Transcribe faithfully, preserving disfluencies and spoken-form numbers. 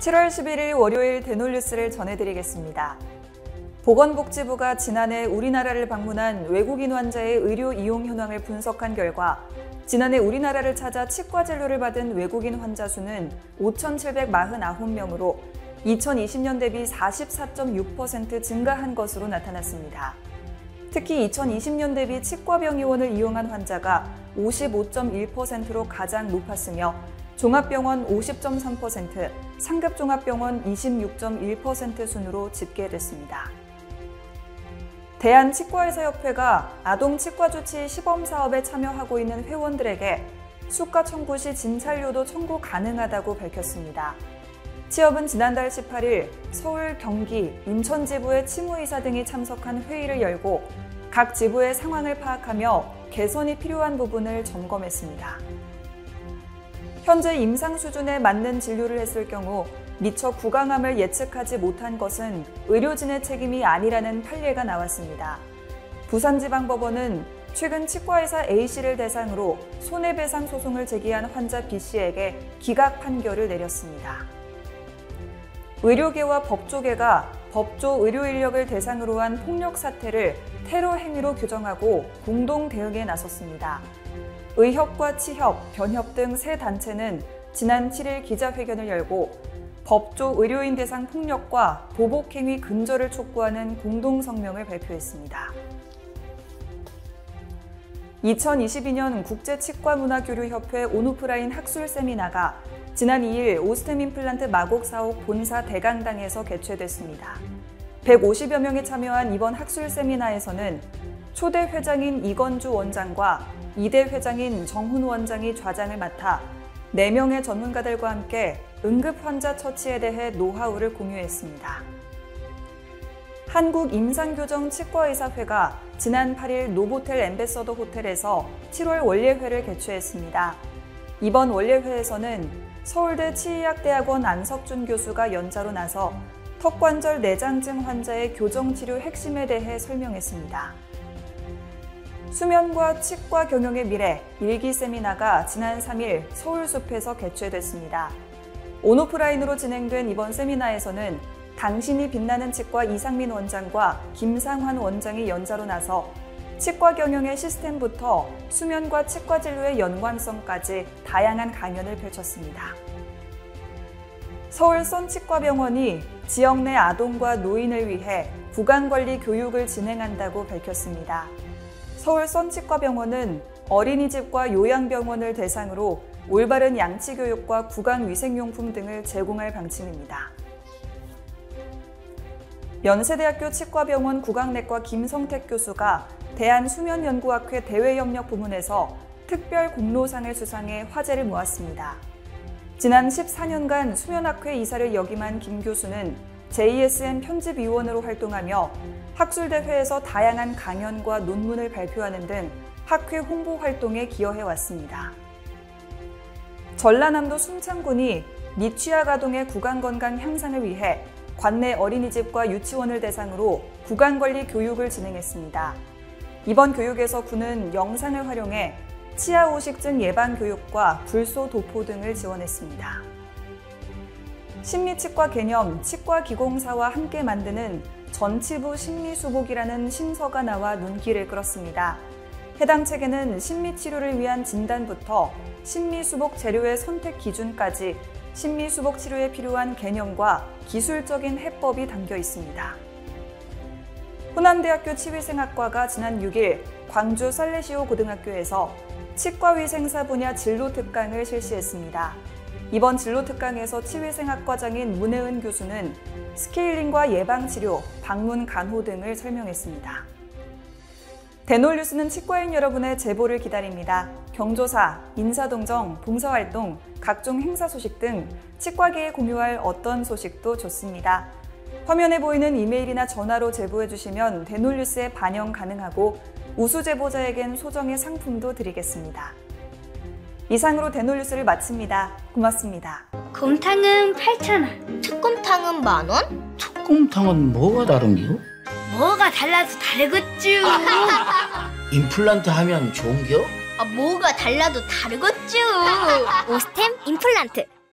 칠월 십일일 월요일 대놀뉴스를 전해드리겠습니다. 보건복지부가 지난해 우리나라를 방문한 외국인 환자의 의료 이용 현황을 분석한 결과 지난해 우리나라를 찾아 치과 진료를 받은 외국인 환자 수는 오천칠백사십구 명으로 이천이십 년 대비 사십사 점 육 퍼센트 증가한 것으로 나타났습니다. 특히 이천이십 년 대비 치과병의원을 이용한 환자가 오십오 점 일 퍼센트로 가장 높았으며 종합병원 오십 점 삼 퍼센트, 상급종합병원 이십육 점 일 퍼센트 순으로 집계됐습니다. 대한치과의사협회가 아동치과조치 시범사업에 참여하고 있는 회원들에게 수가 청구 시 진찰료도 청구 가능하다고 밝혔습니다. 취업은 지난달 십팔일 서울, 경기, 인천 지부의 치무이사 등이 참석한 회의를 열고 각 지부의 상황을 파악하며 개선이 필요한 부분을 점검했습니다. 현재 임상 수준에 맞는 진료를 했을 경우 미처 구강암을 예측하지 못한 것은 의료진의 책임이 아니라는 판례가 나왔습니다. 부산지방법원은 최근 치과의사 A씨를 대상으로 손해배상 소송을 제기한 환자 B씨에게 기각 판결을 내렸습니다. 의료계와 법조계가 법조 의료인력을 대상으로 한 폭력 사태를 테러 행위로 규정하고 공동 대응에 나섰습니다. 의협과 치협, 변협 등 세 단체는 지난 칠일 기자회견을 열고 법조 의료인 대상 폭력과 보복행위 근절을 촉구하는 공동성명을 발표했습니다. 이천이십이 년 국제치과문화교류협회 온오프라인 학술 세미나가 지난 이일 오스템 임플란트 마곡사옥 본사 대강당에서 개최됐습니다. 백오십여 명이 참여한 이번 학술 세미나에서는 초대 회장인 이건주 원장과 이대 회장인 정훈 원장이 좌장을 맡아 네 명의 전문가들과 함께 응급환자 처치에 대해 노하우를 공유했습니다. 한국임상교정치과의사회가 지난 팔일 노보텔 엠베서더 호텔에서 칠월 원례회를 개최했습니다. 이번 원례회에서는 서울대 치의학대학원 안석준 교수가 연자로 나서 턱관절 내장증 환자의 교정치료 핵심에 대해 설명했습니다. 수면과 치과 경영의 미래 일기 세미나가 지난 삼일 서울숲에서 개최됐습니다. 온오프라인으로 진행된 이번 세미나에서는 당신이 빛나는 치과 이상민 원장과 김상환 원장이 연자로 나서 치과 경영의 시스템부터 수면과 치과 진료의 연관성까지 다양한 강연을 펼쳤습니다. 서울 선치과병원이 지역 내 아동과 노인을 위해 구강관리 교육을 진행한다고 밝혔습니다. 서울 선치과병원은 어린이집과 요양병원을 대상으로 올바른 양치교육과 구강위생용품 등을 제공할 방침입니다. 연세대학교 치과병원 구강내과 김성택 교수가 대한수면연구학회 대외협력 부문에서 특별 공로상을 수상해 화제를 모았습니다. 지난 십사 년간 수면학회 이사를 역임한 김 교수는 제이에스엠 편집위원으로 활동하며 학술대회에서 다양한 강연과 논문을 발표하는 등 학회 홍보 활동에 기여해왔습니다. 전라남도 순창군이 미취학 아동의 구강건강 향상을 위해 관내 어린이집과 유치원을 대상으로 구강관리 교육을 진행했습니다. 이번 교육에서 군은 영상을 활용해 치아오식증 예방교육과 불소 도포 등을 지원했습니다. 심미치과 개념 치과기공사와 함께 만드는 전치부 심미수복이라는 신서가 나와 눈길을 끌었습니다. 해당 책에는 심미치료를 위한 진단부터 심미수복 재료의 선택 기준까지 심미수복 치료에 필요한 개념과 기술적인 해법이 담겨 있습니다. 호남대학교 치위생학과가 지난 육일 광주 살레시오 고등학교에서 치과위생사 분야 진로 특강을 실시했습니다. 이번 진로 특강에서 치위생학과장인 문혜은 교수는 스케일링과 예방치료, 방문 간호 등을 설명했습니다. 대놀뉴스는 치과인 여러분의 제보를 기다립니다. 경조사, 인사동정, 봉사활동, 각종 행사 소식 등 치과계에 공유할 어떤 소식도 좋습니다. 화면에 보이는 이메일이나 전화로 제보해 주시면 대놀뉴스에 반영 가능하고 우수 제보자에겐 소정의 상품도 드리겠습니다. 이상으로 대놀뉴스를 마칩니다. 고맙습니다. 곰탕은 팔천 원. 특곰탕은 만 원? 특곰탕은 뭐가 다른겨? 뭐가 달라서 다르겠쥬. 임플란트 하면 좋은겨? 아, 뭐가 달라도 다르겠죠. 오스템 임플란트.